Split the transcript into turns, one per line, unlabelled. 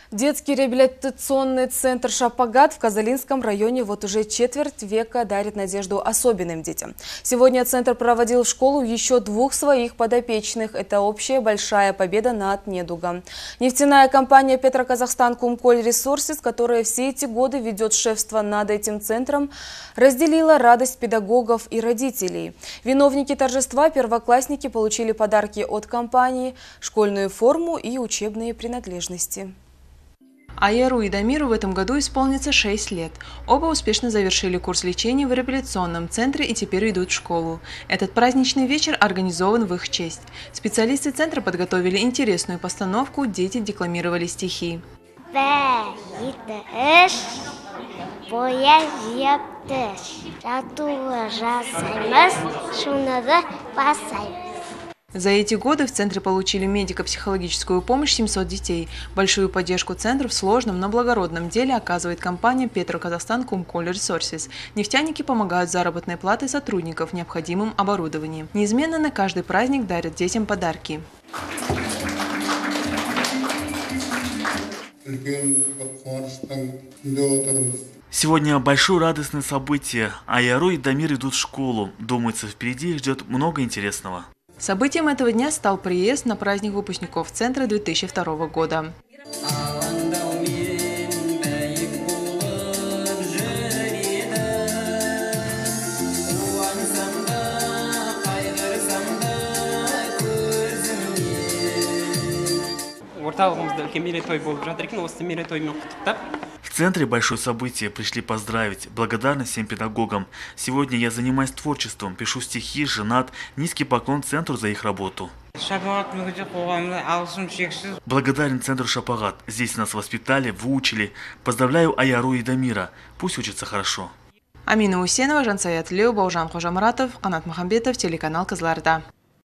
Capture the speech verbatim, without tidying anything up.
Детский реабилитационный центр «Шапагат» в Казалинском районе вот уже четверть века дарит надежду особенным детям. Сегодня центр проводил в школу еще двух своих подопечных. Это общая большая победа над недугом. Нефтяная компания «Петроказахстан Кумколь Ресурсис», которая все эти годы ведет шефство над этим центром, разделила радость педагогов и родителей. Виновники торжества, первоклассники, получили подарки от компании, школьную форму и учебные принадлежности.
Аяру и Дамиру в этом году исполнится шесть лет. Оба успешно завершили курс лечения в реабилитационном центре и теперь идут в школу. Этот праздничный вечер организован в их честь. Специалисты центра подготовили интересную постановку, дети декламировали стихи. За эти годы в центре получили медико-психологическую помощь семьсот детей. Большую поддержку центру в сложном, но благородном деле оказывает компания «Петроказахстан Кумколь Ресурсис». Нефтяники помогают заработной платой сотрудников необходимым оборудованием. Неизменно на каждый праздник дарят детям подарки.
Сегодня большое радостное событие. Аяру и Дамир идут в школу. Думается, впереди их ждет много интересного.
Событием этого дня стал приезд на праздник выпускников центра две тысячи второго года.
В центре большое событие, пришли поздравить. Благодарность всем педагогам. Сегодня я занимаюсь творчеством, пишу стихи, женат. Низкий поклон центру за их работу. Благодарен центру «Шапагат». Здесь нас воспитали, выучили. Поздравляю Аяру и Дамира. Пусть учатся хорошо.
Амина Усенова, Жансаят Лео, Баужан Хожамаратов, Канат Махамбетов, телеканал Кызылорда.